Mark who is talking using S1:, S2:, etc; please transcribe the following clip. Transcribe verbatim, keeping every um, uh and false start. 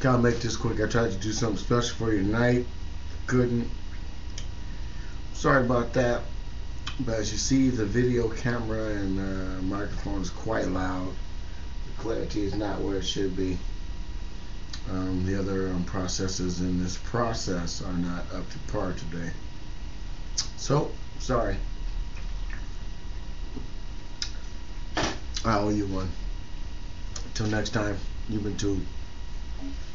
S1: Gotta make this quick. I tried to do something special for you tonight. Couldn't. Sorry about that. But as you see, the video camera and uh, microphone is quite loud. The clarity is not where it should be. Um, the other um, processes in this process are not up to par today. So, sorry. I owe you one. Until next time, you've been tuned.